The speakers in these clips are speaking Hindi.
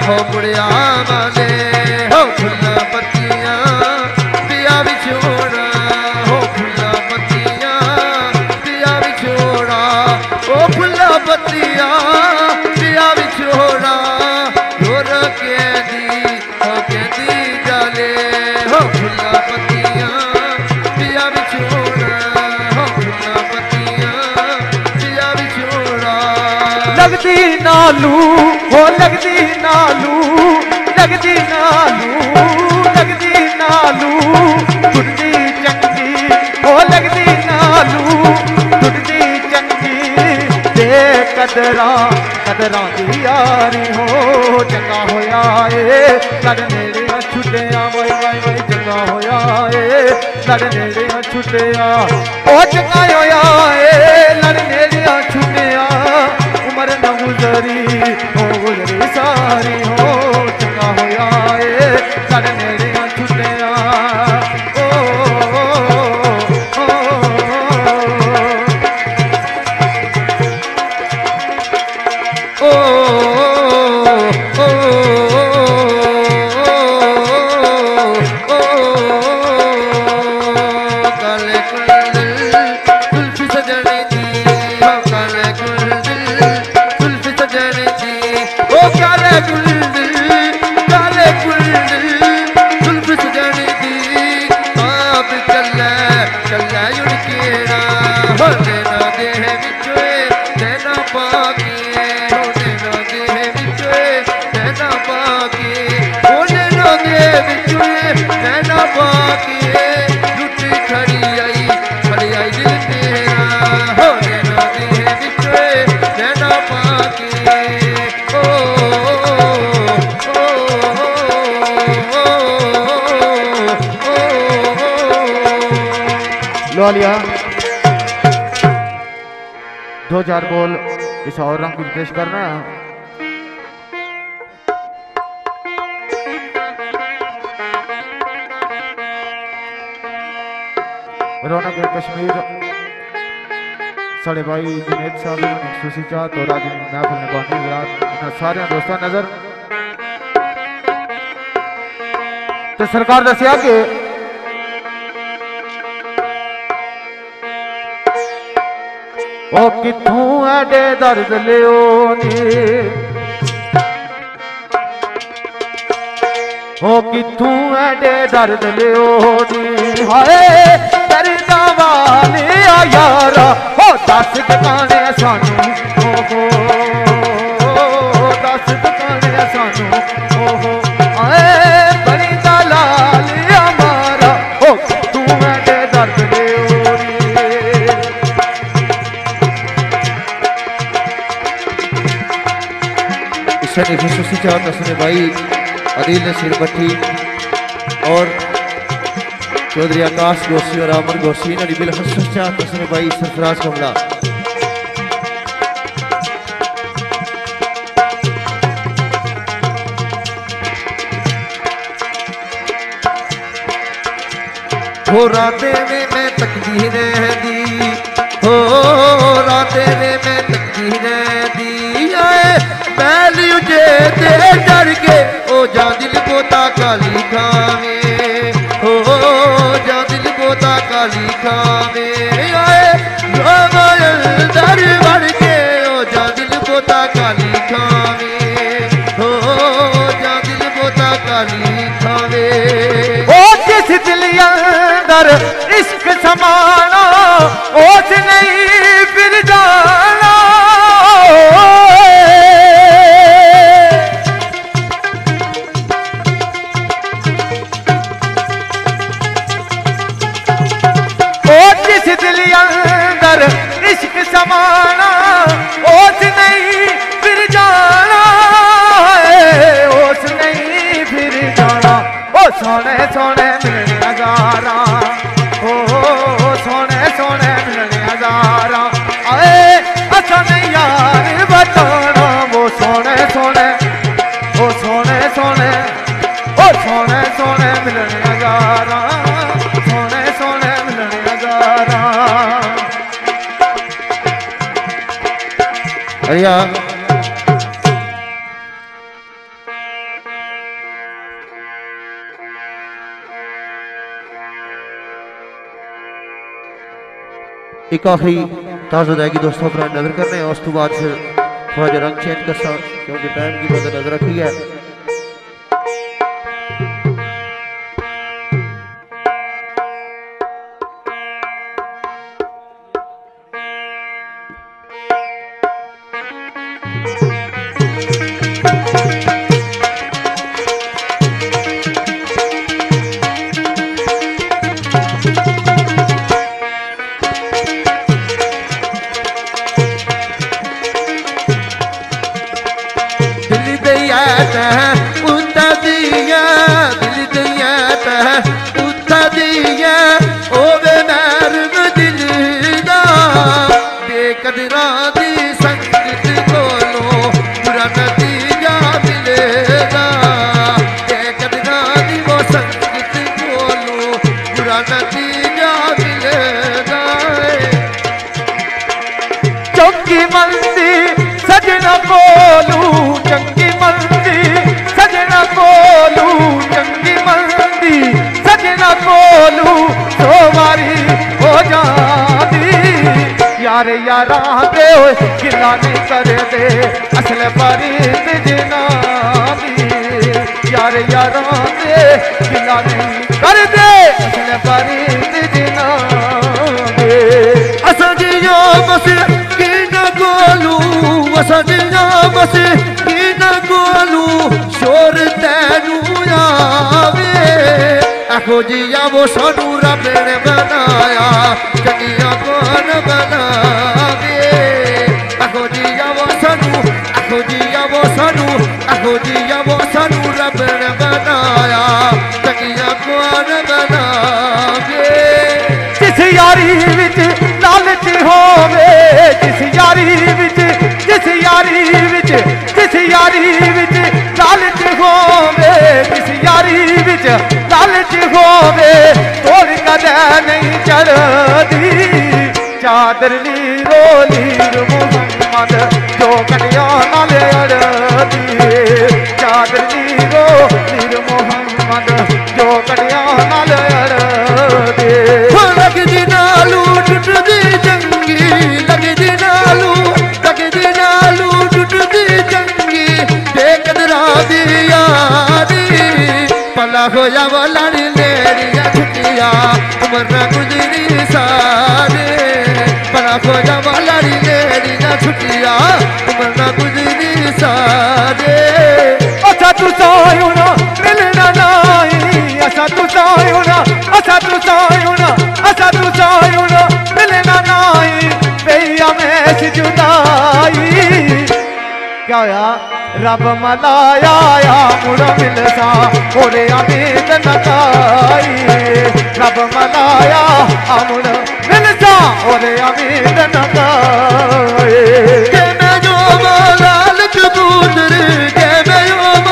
हो बुढ़िया वाले हो फुल्ला पत्तियां पिया बिछोड़ा हो फुल्ला पत्तियां पिया बिछोड़ा ओ फुल्ला पत्तियां पिया बिछोड़ा ढोर के दी जाले हो फुल्ला पत्तियां पिया बिछोड़ा हो फुल्ला पत्तियां पिया बिछोड़ा लगदी नालू हो लगदी नालू लगदी नालू लगदी नालू टुटदी चंगी हो लगदी नालू टुटदी चंगी ते कदरां कदरां दी यारी हो चंगा होया ए लड़ नेड़े छुटिया वाई वाई वाई चंगा होया ए लड़ नेड़े छुटिया ओ चंगा होया ए लड़ नेड़े छुटिया उमर न गुजरी हो गुजरी सारी हो चंगा होया ए लड़ नेड़े छुटिया लिया 2000 बोल इस और रंग की पेश करना रौनक कश्मीर साढ़े भाई जुनेद साहब सुसी चाहत और आज महफिल ने बानी सारे दोस्तों नजर तो सरकार दसिया कि ओ किथों एडे दर्द लियो नी ओ किथों एडे दर्द लियो नी हाय दर्द वाले यारा ओ दस टकाने सानू ओ दस टकाने सानू ओ हाय बड़ी दलाल हमारा ओ किथों एडे दर्द लियो खुशूसी चाहत असने भाई अदील नसीर भट्टी और चौधरी आकाश गोसी और आमर गोसी ने बिल खुशूसी चाहत असने भाई सरफराज कमला हो राते में मैं तकदी दी हो राते में मैं तकदी दी आए पहली जे दे डर के ओ जा दिल पोता काली खावे हो जा दिल पोता काली खावे आए दर बढ़ के ओ जा दिल पोता काली खावे हो जा दिल पोता काली खावे ओ जिस दिल अंदर इश्क समाना ओस नहीं फिर जाना दिल अंदर इश्क समाना ओस नहीं फिर जाना ओस नहीं फिर जाना ओ सोने सोने मिलने नजारा ओ सोने सोने मिलने नजारा आए अच्छा नहीं यार बताना वो सोने सोने ओ सोने सोने ओ सोने सोने मिलने नजारा सोने सोने मिलने नजारा अरिया एक आखिरी ताज़ अदायगी दोस्तों पर नजर करने हैं, उस तो बाद फिर थोड़ा जहा रंग चेंज कर क्योंकि टाइम की वजह नजर रखी है। चंगी मंदी सजना कोलू, चंगी मंदी सजना कोलू, चंगी मंदी सजना कोलू, सो बारी हो जाती यार यारा दे गिला नहीं कर दे असल परीत जनाबी, यार यारा दे गिला नहीं कर दे असल परीत जनाबी। असा जियो बस की न गोलू, असा जियो बस की न गोलू, शोर तैनू आवे आखो जिया वो सानू रब ने बनाया चंगिया कौन बनावे, आखो जिया वो सानू, आखो जिया वो सानू, आखो जिया वो सानू रब ने बनाया चंगिया कौन बनावे। जिस यारी विच लालच होवे, जिस यारी विच, जिस यारी विच, जिस यारी विच लालच होवे, जिस यारी विच लालच होवे, तोड़ कदे नहीं चढ़दी चादर नीरो नीर मुहम्मद जो कन्या नाल अड़दी, चादर नीरो नीर मुहम्मद जो कन्या नाल अड़दी। लगदी नालू टुटदी चंगी, लगदी नालू, लगदी नालू टुटदी चंगी, बेकदरा दी यारी भला होया वो लाड़ी लेरिया छुट्टिया उम्र न गुजरी सारे, भला होया वो लाड़ी लेरिया छुट्टिया उम्र न गुजरी सारे। असा तू सायुना मिलना नाई, असा तू सायुना, असा तू सायुना, असा तू सायुना मिलना नाई, भैया में जुदाई क्या होया रब मनाया या मुड़ा मिलसा ओरे अमीद नकाई, रब मनाया मुड़ मिलसा ओरे अमीद नकाई। के मैं जो लाल कबूतर, के मैं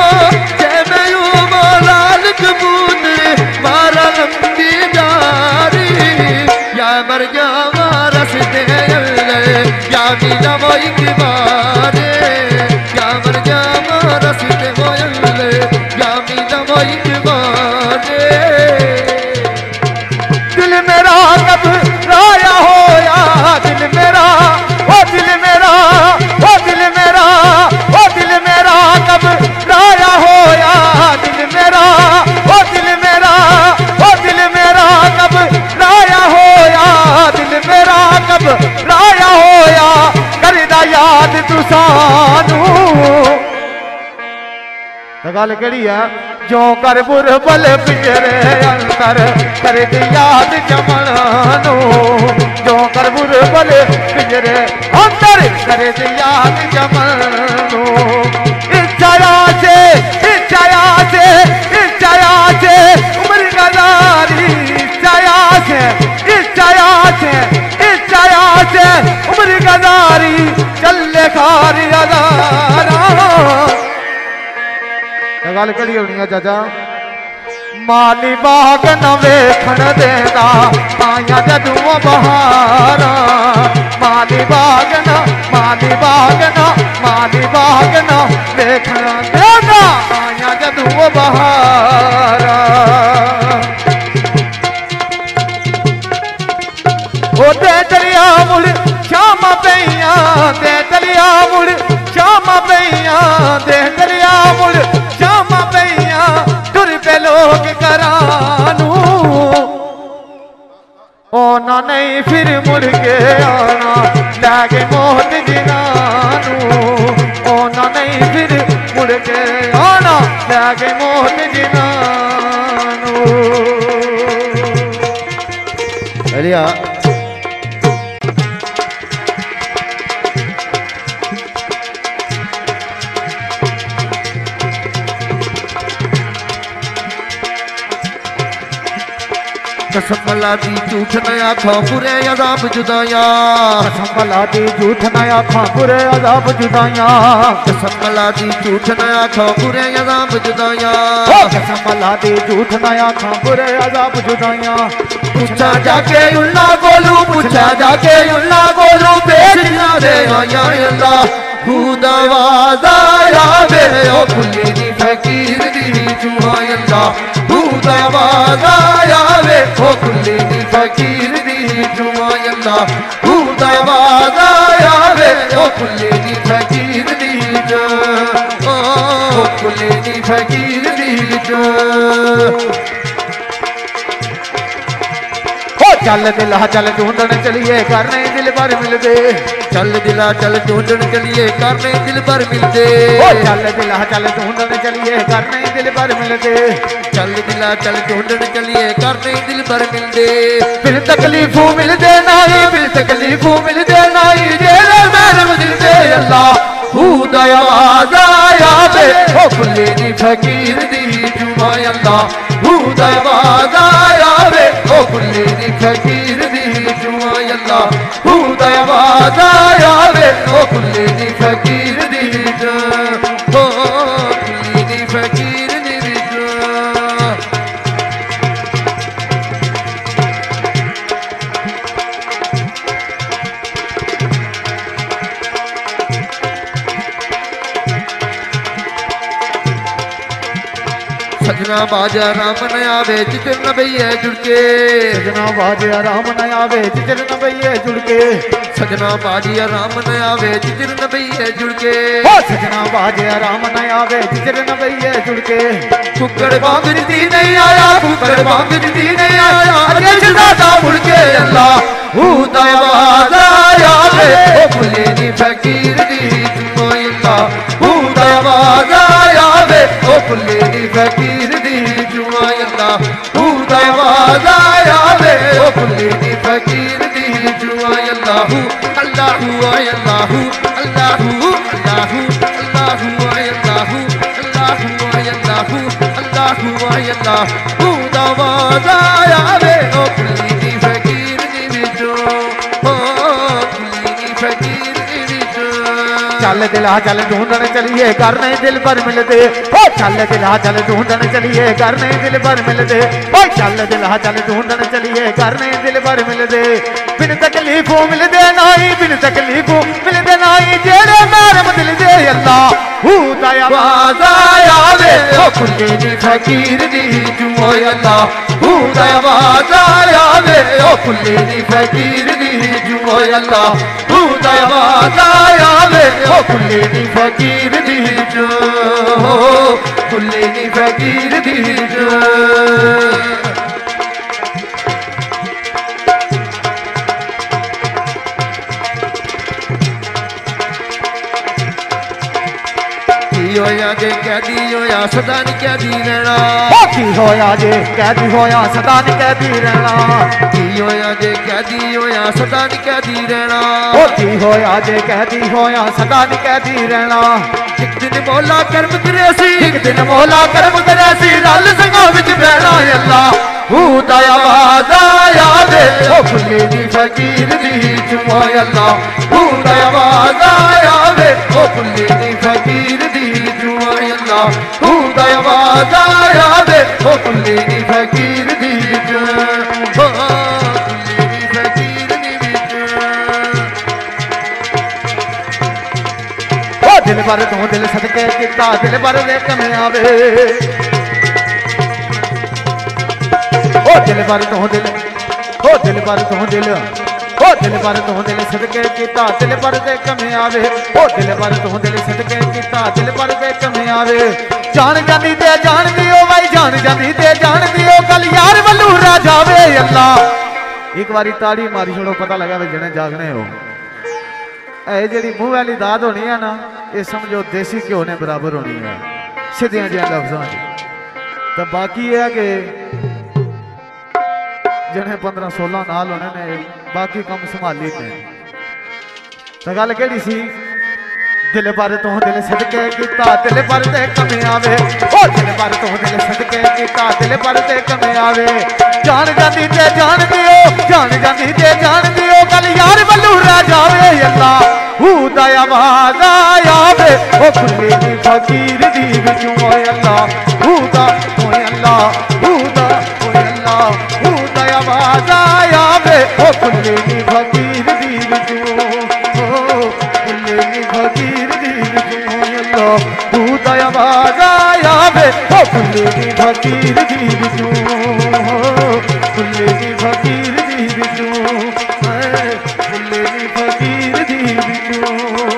यो लाल कबूतर मारा लंबी जारी, या मर जावा रस्ते या मिला वो एक बारे, या मर जावा रस्ते वो या मिला वो एक बारे। दिल मेरा कब राया होया, दिल मेरा ओ दिल मेरा, ओ दिल मेरा, ओ दिल मेरा कब राया होया, दिल मेरा ओ दिल मेरा, ओ दिल मेरा कब राया होया, दिल मेरा कब राया होया, करदा याद तू सानू। गल केड़ी है जो कर बुरबल पिंजरे अंदर कर दी याद जमनू, जो कर बुरबल पिंजरे अंदर कर दी याद जमनू। इच्छाया से, इच्छाया से, इच्छाया से उम्र गजारी, इच्छाया से, इच्छाया से, इच्छाया से उम्र गजारी चले खारी अदारा। गल कड़ी होनी है चाचा माली बाग न वेखण देता आया जदू बहारा, माली बाग न, माली बाग न, माली बाग न वेखण देता आया जदू बहारा। ओ दरिया गए मौत जिन्हां ओना नहीं फिर मुड़ के आना, लै गए मौत जिन्हां। अरे कसम अल्लाह दी झूठ न आखा बुरे अज़ाब जुदाया, कसम अल्लाह दी झूठ न आखा बुरे अज़ाब जुदाया, कसम अल्लाह दी झूठ न आखा बुरे अज़ाब जुदाया, कसम अल्लाह दी झूठ न आखा बुरे अज़ाब जुदाया। पूछा जाके उल्ला बोलू, पूछा जाके उल्ला बोलू, बेचना दे आया अल्लाह खुद आवाज़ आया वे ओ खुली दी फकीर दी जुआ अल्लाह खुद आवाज़ आया वे ओ खुली दी फकीर दी जुआ अल्लाह खुद आवाज़ आया वे ओ खुली दी फकीर दी जो ओ खुली दी फकीर दी जो। चल दिला चल ढूंढन चलिए करने दिल भर मिलदे, चल दिला चल ढूंढन चलिए करने दिल भर मिलदे, चल दिला चल ढूंढन चलिए करने दिल भर मिलदे, चल दिला चल ढूंढन चलिए करने दिल भर मिलदे। फिर तकलीफों मिलदे नहीं, फिर तकलीफों मिलदे नहीं, जेरे मैरम दिल दे अल्लाह खुद आवाज़ आया वे ओ खुली दी फकीर दी जुआ अल्लाह खुद आवाज़ आया वे ओ खुली दी फकीर दी जुआ अल्लाह खुद आवाज़ आया वे ओ खुली दी फकीर दी जो ओ खुली दी फकीर दी जो। सजना बाजा राम न आवे जिक्र न भैया जुड़के, सजना बाजे राम न आवे जिक्र न भैया जुड़के, सजना बाजी राम न आवे जिक्र न भैया जुड़के, सजना बाजे राम न आवे जिक्र न भैया जुड़के। कुकड़ बांगरी दी नहीं आया, कुकड़ बांगरी दी नहीं आया, अरे दादा मुड़के अल्लाह खुद आवाज़ आया वे ओ खुली दी फकीर दी जुआ अल्लाह खुद आवाज़ आया वे ओ खुली दी फकीर दी जुआ अल्लाह खुद आवाज़ आया वे ओ खुली दी फकीर दी जुआ अल्लाह अल्लाह अल्लाह अल्लाह अल्लाह अल्लाह अल्लाह अल्लाह अल्लाह अल्लाह खुद आवाज़ आया वे ओ खुली दी फकीर दी जो ओ खुली दी फकीर दी जो। चल दिला चल ढूंढन चलिए करने दिल भर मिलदे, ओ चल दिला चल ढूंढन चलिए करने दिल भर मिलदे, ओ चल दिला चल ढूंढन चलिए करने दिल भर मिलदे। बिन तकलीफों मिलदे नहीं, बिन तकलीफों मिलदे नहीं, जेड़े मैरम दिल दे अल्लाह खुद आवाज़ आया वे ओ खुली दी फकीर दी जुआ अल्लाह खुद आवाज़ आया वे ओ खुली दी फकीर दी जुआ अल्लाह खुद आवाज़ आया वे ओ खुली दी फकीर दी जो खुली दी फकीर दी जो। होया जे कैदी होया सदा नहीं कैदी रहना, की होया जे कैदी होया सदा नहीं कैदी रहना, की होया जे कैदी होया सदा नहीं कैदी रहना, की होया जे कैदी होया सदा नहीं कैदी रहना। एक दिन मौला कर्म करे सी, एक दिन मौला कर्म करे सी, रल संगा विच बहना अल्लाह खुद आवाज़ आया वे ओ खुली दी फकीर दी जुआ अल्लाह खुद आवाज़ आया वे ओ खुली दी फकीर दी जुआ अल्लाह खुद आवाज़ आया वे ओ खुली दी फकीर दी जो खुली दी फकीर दी जो। ओ दिल भर तो दिल सदके किता दिल भर दे कमे आवे, ओ दिल भर तो दिल, ओ दिल भर तो दिल, ओ दिल भर तो दिल सदके किता दिल भर दे कमे आवे, ओ दिल भर तो दिल सदके किता दिल भर दे कमे आवे। जान जानी ते जान दियो भाई जान जानी ते जान दियो कल यार वल्लू रा जावे अल्लाह। एक बारी ताड़ी मारी छोड़ो पता लगा वे जने जागने हो। ਇਹ ਜਿਹੜੀ ਮੂੰਹ ਵਾਲੀ ਦਾਤ ਹੋਣੀ ਹੈ ਨਾ, ਇਹ ਸਮਝੋ ਦੇਸੀ ਘਿਓ ਨੇ ਬਰਾਬਰ ਹੋਣੀ ਹੈ ਸਿੱਧਿਆਂ ਜਿਹੀਆਂ ਲਫ਼ਜ਼ਾਂ 'ਚ। ਤਾਂ ਬਾਕੀ ਇਹ ਹੈ ਕਿ ਜਿਹੜੇ 15-16 नाल होने ने बाकी काम संभाली ने। तो गल केड़ी सी, दिल पर तू दिल सदके कीता दिल पर ते कमे आवे, ओ दिल पर तू दिल सदके कीता दिल पर ते कमे आवे। जान जाती ते जान दियो, जान जाती ते जान दियो, गल यार वल्लू रह जावे। अल्लाह हू दा आवाज आवे, ओ खुली दी फकीर दी विचों। ओए अल्लाह हू दा, ओए अल्लाह हू दा, ओए अल्लाह हू दा आवाज आवे, ओ खुली दी फकीर दी विचों। ओ खुली दी फकीर दी विचों। अल्लाह हू दा आवाज आवे, ओ खुली दी फकीर दी विचों। खुली दी फकीर दी विचों, खुली दी फकीर दी विचों।